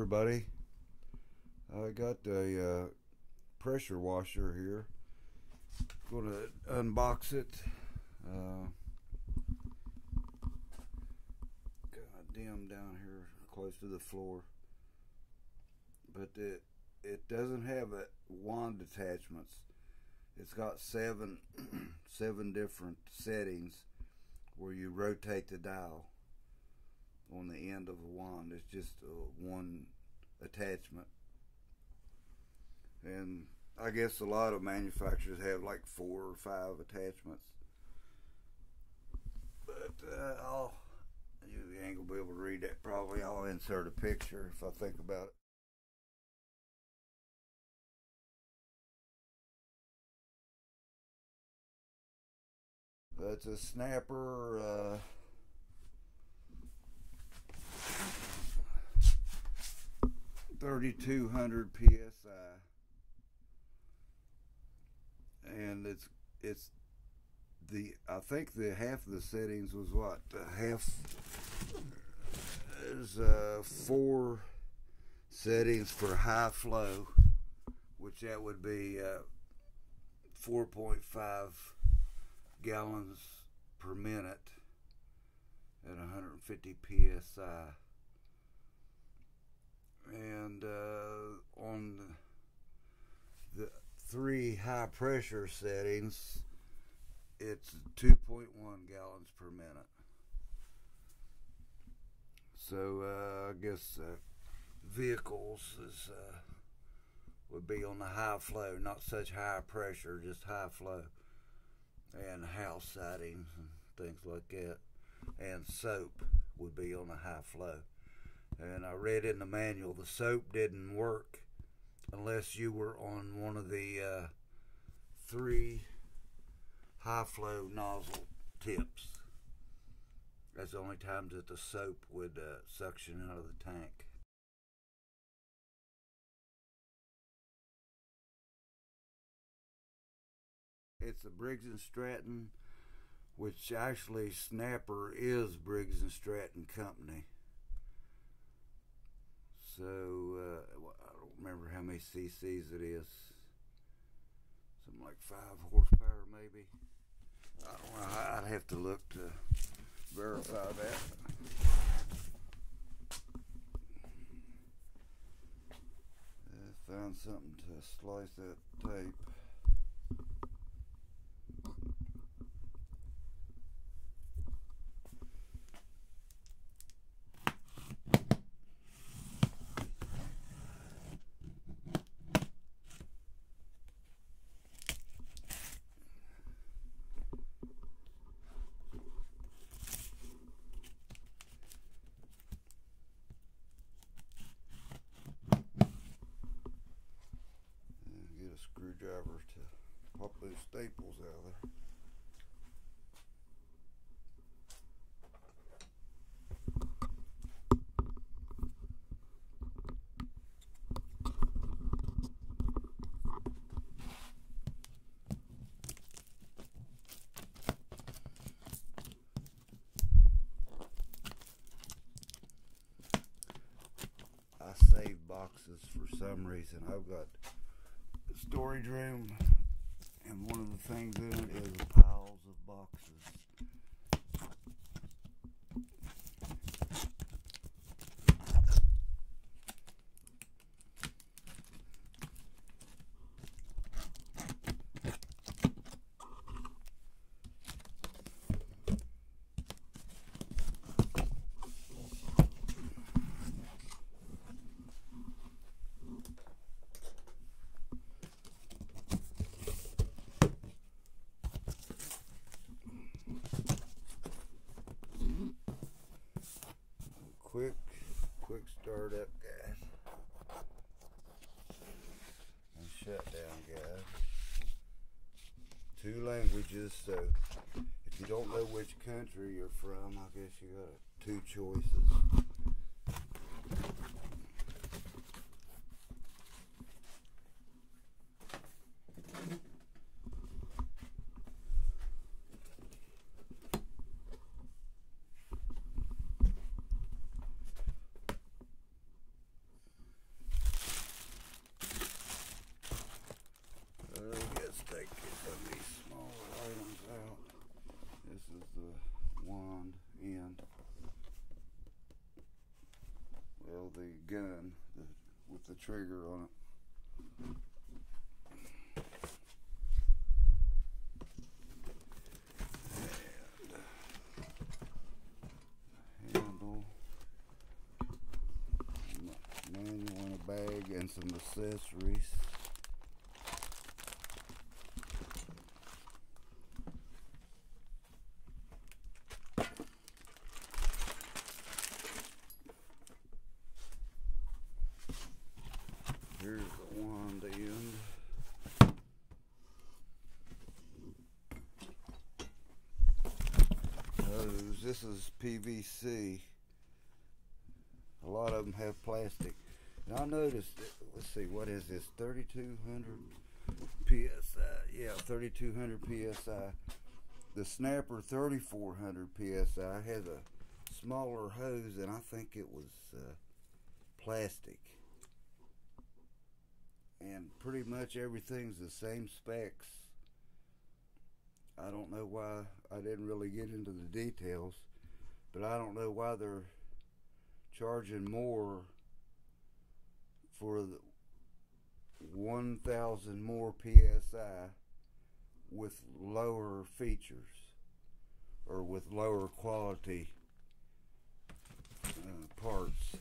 everybody. I got a pressure washer here. Gonna unbox it. Kind of dim down here close to the floor, but it doesn't have wand attachments. It's got seven different settings where you rotate the dial on the end of a wand. It's just one attachment, and I guess a lot of manufacturers have like 4 or 5 attachments, but you ain't gonna be able to read that. Probably I'll insert a picture if I think about it. That's a Snapper 3200 psi, and I think the half of the settings was what, half. There's 4 settings for high flow, which that would be 4.5 gallons per minute at 150 psi, and on the 3 high pressure settings, it's 2.1 gallons per minute. So I guess vehicles would be on the high flow, not such high pressure, just high flow, and house sidings and things like that, and soap would be on a high flow. And I read in the manual the soap didn't work unless you were on one of the 3 high flow nozzle tips. That's the only time that the soap would suction out of the tank. It's a Briggs & Stratton, which actually Snapper is Briggs & Stratton company. So I don't remember how many cc's it is. Something like 5 horsepower maybe. I don't know. I'd have to look to verify that. Found something to slice that tape. Screwdriver to pop those staples out of there. I save boxes for some reason. I've got storage room, and one of the things in it is piles of boxes. Quick start up, guys, and shut down, guys. 2 languages, so if you don't know which country you're from, I guess you got 2 choices. wand end. Well, the gun with the trigger on it. Handle, manual in a bag, and some accessories. Here's the wand end. Hose. This is PVC. A lot of them have plastic. And I noticed, let's see, what is this? 3,200 PSI. Yeah, 3,200 PSI. The Snapper 3,400 PSI has a smaller hose, and I think it was plastic. And pretty much everything's the same specs. I don't know why. I didn't really get into the details, but I don't know why they're charging more for the 1,000 more PSI with lower features or with lower quality parts.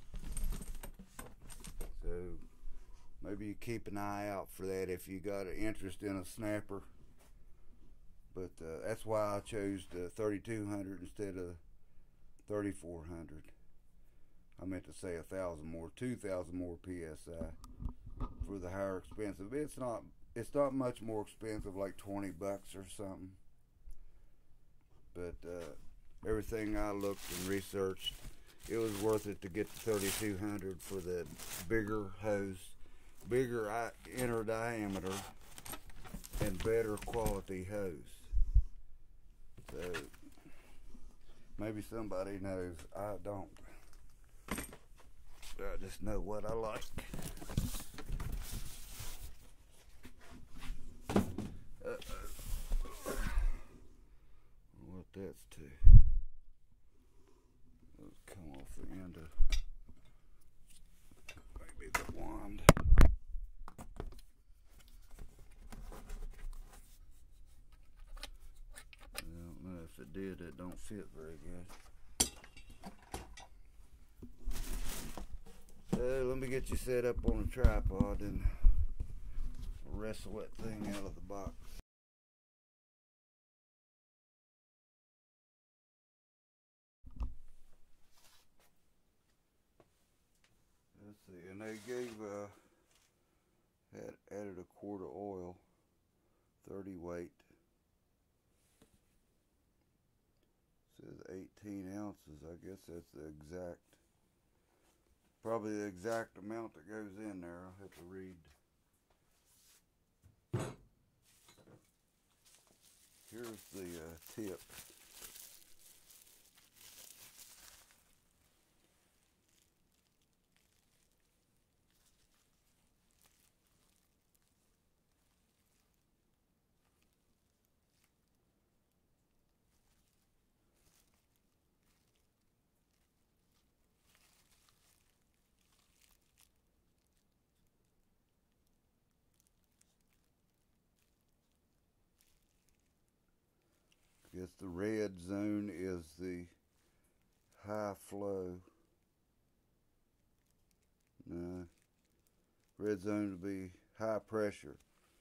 So maybe you keep an eye out for that if you got an interest in a Snapper. But that's why I chose the 3,200 instead of 3,400. I meant to say 1,000 more, 2,000 more PSI for the higher expensive. It's not much more expensive, like 20 bucks or something. But everything I looked and researched, it was worth it to get the 3,200 for the bigger hose, bigger inner diameter, and better quality hose. So maybe somebody knows. I don't. I just know what I like. What that's to. Let's come off the end of maybe the wand. I don't know if it did. It don't fit very good. Let me get you set up on a tripod and wrestle that thing out of the box. Let's see, and they gave had added a quart of oil, 30 weight. Says 18 ounces. I guess that's the exact. Probably the exact amount that goes in there. I'll have to read. Here's the tip. I guess the red zone is the high flow. No, red zone would be high pressure.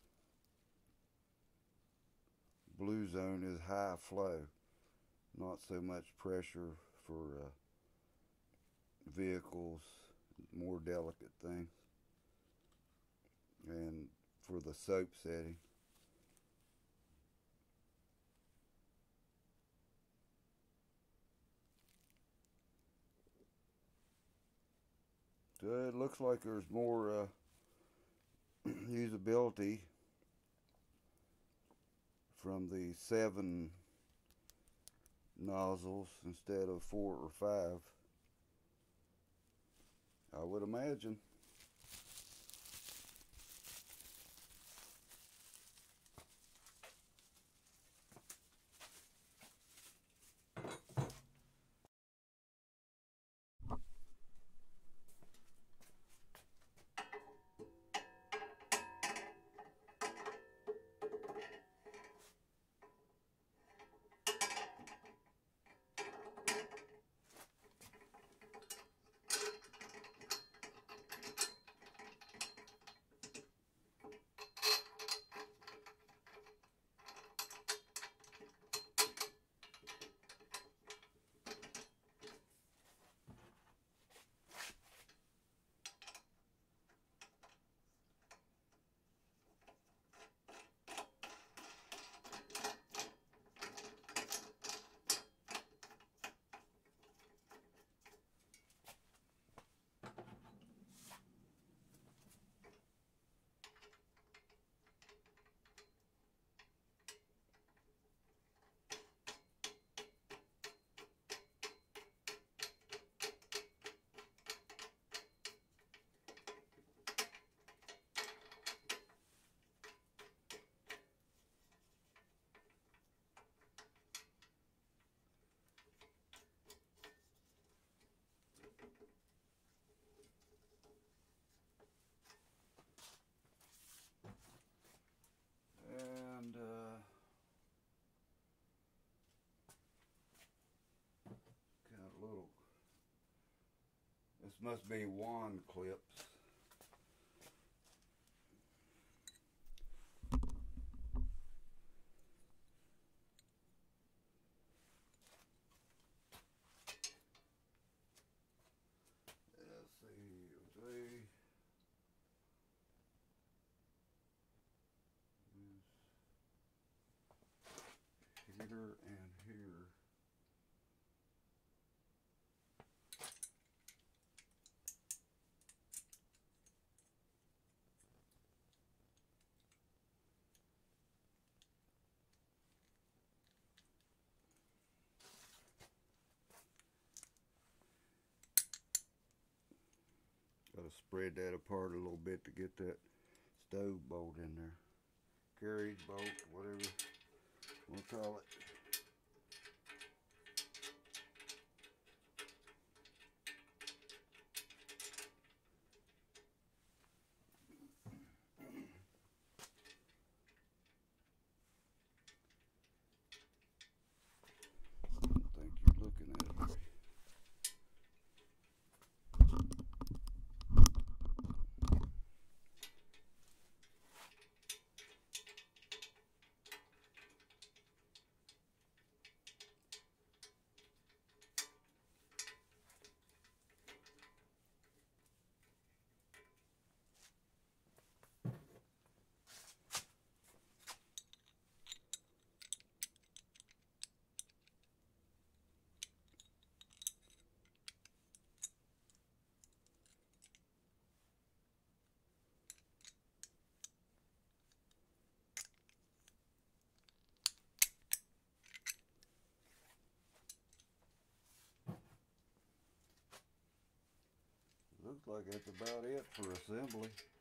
Blue zone is high flow. Not so much pressure for vehicles, more delicate things. And for the soap setting. So it looks like there's more usability from the 7 nozzles instead of 4 or 5. I would imagine. must be wand clips. Let's see, here and here. Gotta spread that apart a little bit to get that stove bolt in there. Carriage bolt, whatever we'll call it. I think you're looking at it right. Looks like that's about it for assembly.